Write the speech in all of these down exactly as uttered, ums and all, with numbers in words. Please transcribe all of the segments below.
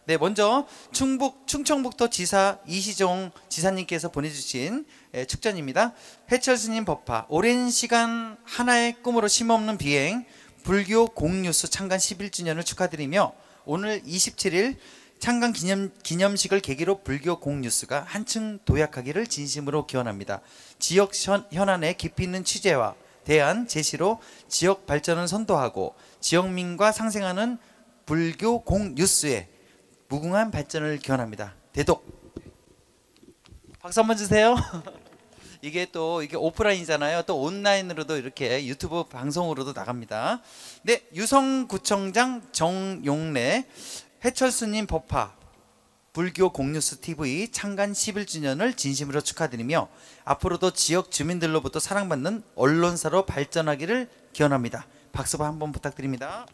네, 먼저 충북 충청북도 지사 이시종 지사님께서 보내주신 예, 축전입니다. 해철 스님 법화 오랜 시간 하나의 꿈으로 심없는 비행 불교 공뉴스 창간 십일 주년을 축하드리며 오늘 이십칠 일 창간 기념, 기념식을 계기로 불교 공뉴스가 한층 도약하기를 진심으로 기원합니다. 지역 현, 현안에 깊이 있는 취재와 대안 제시로 지역 발전을 선도하고 지역민과 상생하는 불교 공뉴스에 무궁한 발전을 기원합니다. 대독. 박수 한번 주세요. 이게 또 이게 오프라인이잖아요. 또 온라인으로도 이렇게 유튜브 방송으로도 나갑니다. 네, 유성구청장 정용래 해철 스님 법화 불교 공뉴스 티비 창간 십일 주년을 진심으로 축하드리며 앞으로도 지역 주민들로부터 사랑받는 언론사로 발전하기를 기원합니다. 박수 한번 부탁드립니다.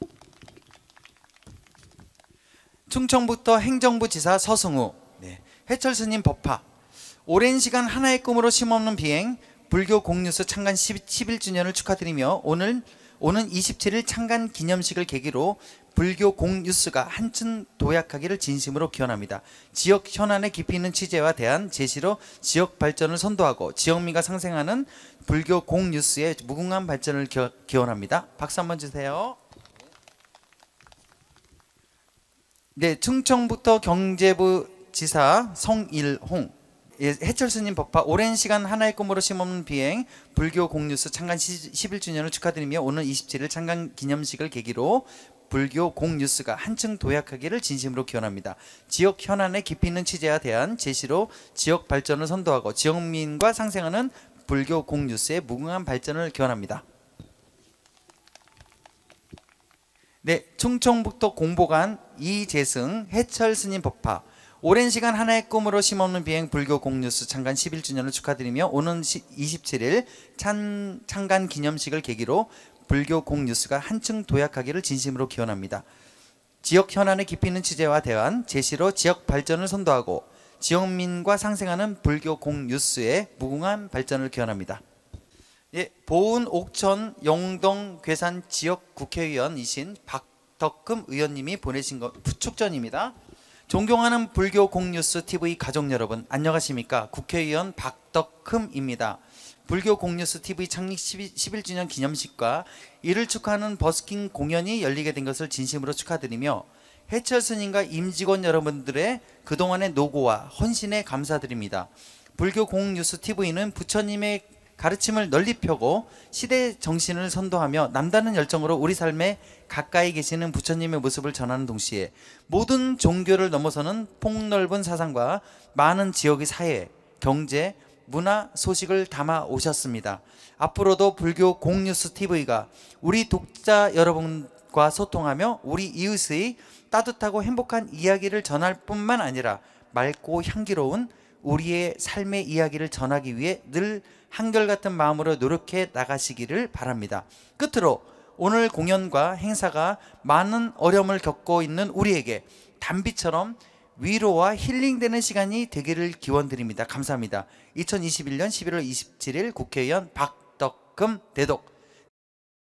충청북도 행정부 지사 서승우 네, 해철 스님 법화 오랜 시간 하나의 꿈으로 심없는 비행 불교 공뉴스 창간 십일 주년을 축하드리며 오늘 오는 이십칠 일 창간 기념식을 계기로 불교 공뉴스가 한층 도약하기를 진심으로 기원합니다. 지역 현안에 깊이 있는 취재와 대안 제시로 지역 발전을 선도하고 지역민과 상생하는 불교 공뉴스의 무궁한 발전을 기원합니다. 박수 한번 주세요. 네, 충청북도 경제부 지사 성일홍 예, 해철 스님 법화 오랜 시간 하나의 꿈으로 심없는 비행 불교 공뉴스 창간 십일 주년을 축하드리며 오늘 이십칠 일 창간 기념식을 계기로 불교 공뉴스가 한층 도약하기를 진심으로 기원합니다. 지역 현안에 깊이 있는 취재와 대안 제시로 지역 발전을 선도하고 지역민과 상생하는 불교 공뉴스의 무궁한 발전을 기원합니다. 네, 충청북도 공보관 이재승 해철 스님 법화 오랜 시간 하나의 꿈으로 심없는 비행 불교 공뉴스 창간 십일 주년을 축하드리며 오는 이십칠 일 찬, 창간 기념식을 계기로 불교 공뉴스가 한층 도약하기를 진심으로 기원합니다. 지역 현안에 깊이 있는 취재와 대안 제시로 지역 발전을 선도하고 지역민과 상생하는 불교 공뉴스의 무궁한 발전을 기원합니다. 예, 보은 옥천 영동 괴산 지역 국회의원이신 박덕금 의원님이 보내신 것 축전입니다. 존경하는 불교 공뉴스 티비 가족 여러분 안녕하십니까? 국회의원 박덕흠입니다. 불교 공뉴스 티비 창립 십일 주년 기념식과 이를 축하하는 버스킹 공연이 열리게 된 것을 진심으로 축하드리며 해철 스님과 임직원 여러분들의 그동안의 노고와 헌신에 감사드립니다. 불교 공뉴스 티비는 부처님의 가르침을 널리 펴고 시대 정신을 선도하며 남다른 열정으로 우리 삶에 가까이 계시는 부처님의 모습을 전하는 동시에 모든 종교를 넘어서는 폭넓은 사상과 많은 지역의 사회, 경제, 문화 소식을 담아 오셨습니다. 앞으로도 불교 공뉴스 티비가 우리 독자 여러분과 소통하며 우리 이웃의 따뜻하고 행복한 이야기를 전할 뿐만 아니라 맑고 향기로운 우리의 삶의 이야기를 전하기 위해 늘 한결같은 마음으로 노력해 나가시기를 바랍니다. 끝으로 오늘 공연과 행사가 많은 어려움을 겪고 있는 우리에게 단비처럼 위로와 힐링되는 시간이 되기를 기원드립니다. 감사합니다. 이천이십일 년 십일월 이십칠 일 국회의원 박덕금 대독